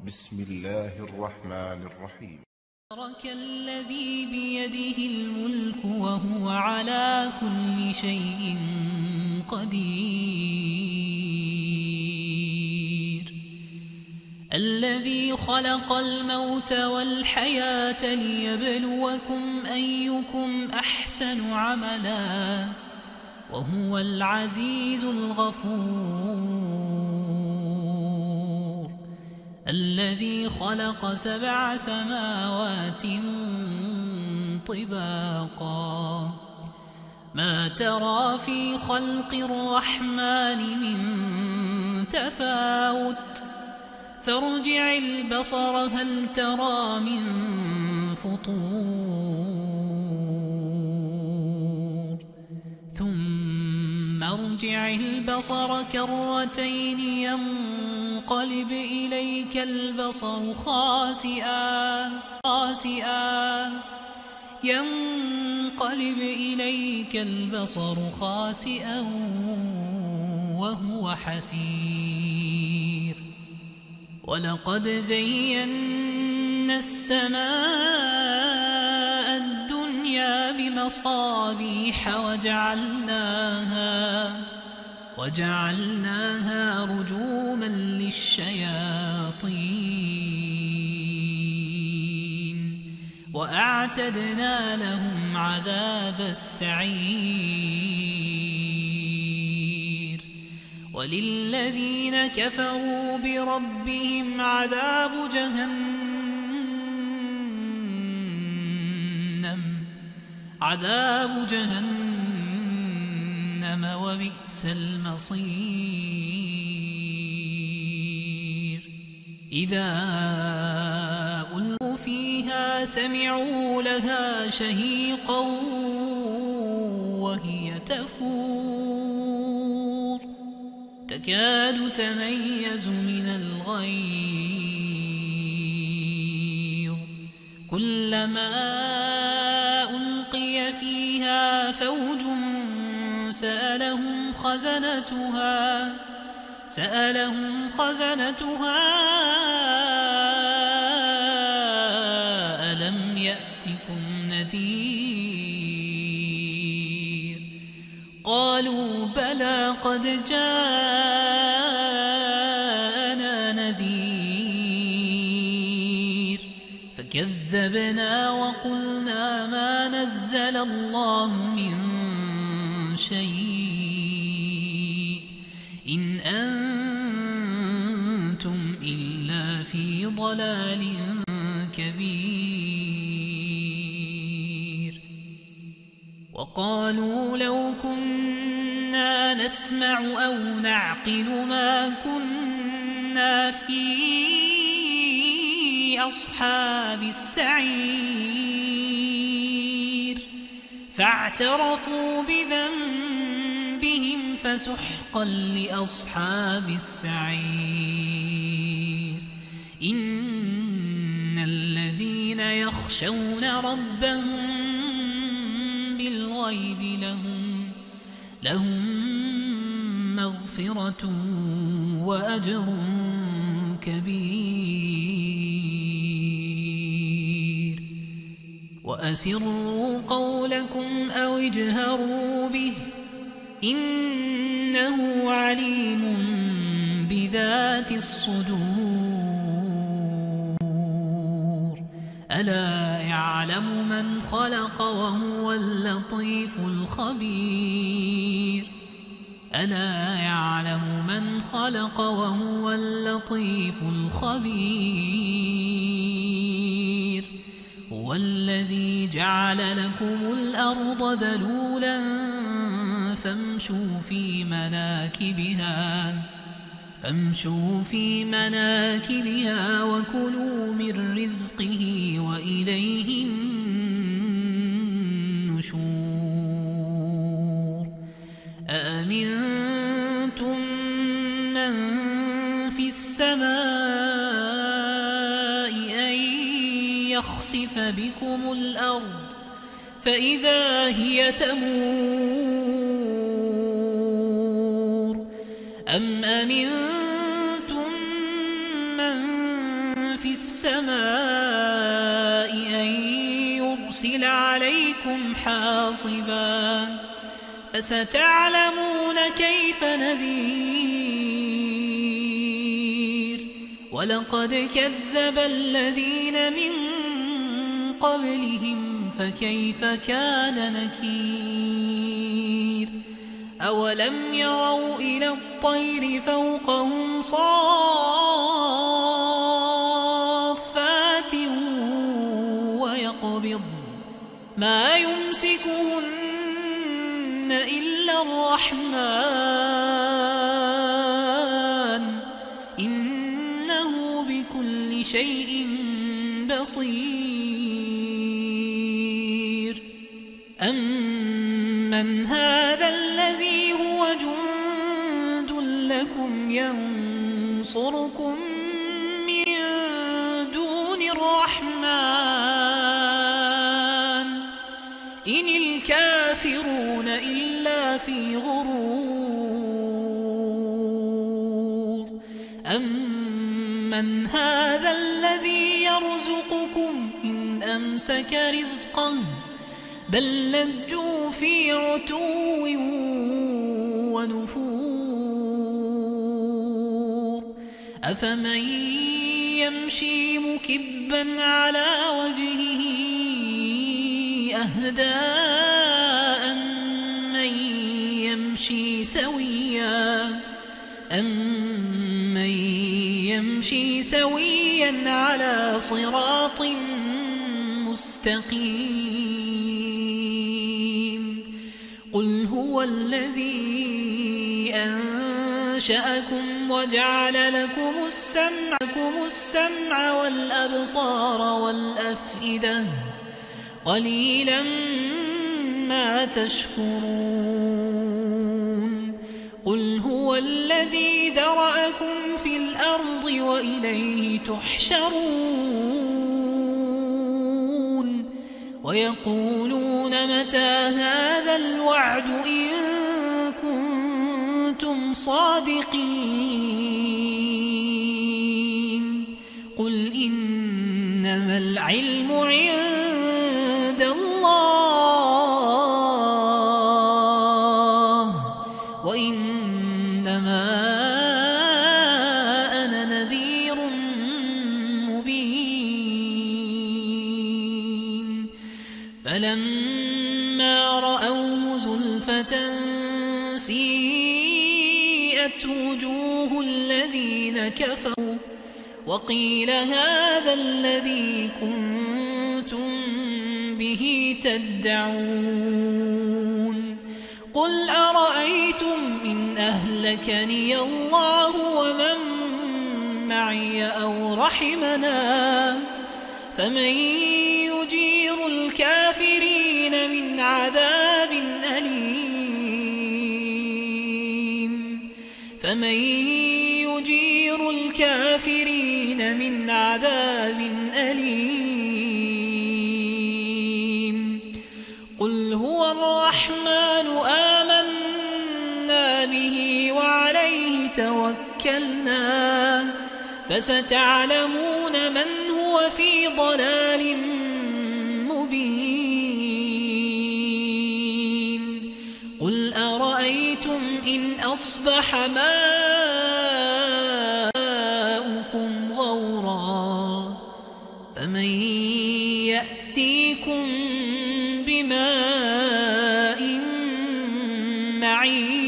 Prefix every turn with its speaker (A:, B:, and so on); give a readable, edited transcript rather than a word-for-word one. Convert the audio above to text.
A: بسم الله الرحمن الرحيم.
B: تبارك الذي بيده الملك وهو على كل شيء قدير، الذي خلق الموت والحياة ليبلوكم أيكم أحسن عملا وهو العزيز الغفور، الذي خلق 7 سماوات طباقا ما ترى في خلق الرحمن من تفاوت فارجع البصر هل ترى من فطور ثم ارجع البصر كرتين ينقلب إليك البصر خاسئا وهو حسير. ولقد زينا السماء الدنيا بمصابيح وجعلناها رجوما للشياطين وأعتدنا لهم عذاب السعير. وللذين كفروا بربهم عذاب جهنم وبئس المصير. إذا ألقوا فيها سمعوا لها شهيقا وهي تفور تكاد تميز من الغيظ كلما ألقي فيها فوج سألهم خزنتها ألم يأتكم نذير قالوا بلى قد جاءنا نذير فكذبنا وقلنا ما نزل الله من شيء إن أنتم إلا في ضلال كبير. وقالوا لو كنا نسمع أو نعقل ما كنا في أصحاب السعير فاعترفوا بذنبهم فسحقا لأصحاب السعير. إن الذين يخشون ربهم بالغيب لهم مغفرة وأجر كبير. وأسروا قولكم أو اجهروا به إنه عليم بذات الصدور. ألا يعلم من خلق وهو اللطيف الخبير. هو الذي جعل لكم الأرض ذلولا فامشوا في مناكبها وكلوا من رزقه وإليه النشور. أأمنتم من في السماء أن يخسف بكم الأرض فإذا هي تمور أم أمنتم من في السماء أن يرسل عليكم حاصبا فستعلمون كيف نذير ولقد كذب الذين من قبلهم فكيف كان نكير أولم يروا إلى الطير فوقهم صافات ويقبض ما يمسكهن إلا الرحمن إنه بكل شيء بصير أمن هذا الذي هو جند لكم ينصركم من دون الرحمن إن الكافرون إلا في غرور أمن هذا الذي يرزقكم إن أمسك رزقه بل لجوا في عتو ونفور أفمن يمشي مكبا على وجهه أهدى أمن يمشي سويا على صراط مستقيم قل هو الذي أنشأكم وجعل لكم السمع والأبصار والأفئدة قليلا ما تشكرون قل هو الذي ذرأكم في الأرض وإليه تحشرون ويقولون متى هذا الوعد إن كنتم صادقين قل إنما العلم عند الله وإنما أنا نذير مبين فلما رأوه زلفة سيئت وجوه الذين كفروا وقيل هذا الذي كنتم به تدعون قل أرأيتم إن أهلكني الله ومن معي أو رحمنا فمن يجير الكافرين من عذاب أليم فمن يجير الكافرين من عذاب أليم قل هو الرحمن آمنا به وعليه توكلنا فستعلمون من هو في ضلال مبين قل أرأيتم إن أصبح ماؤكم غورا فمن يأتيكم بماء معين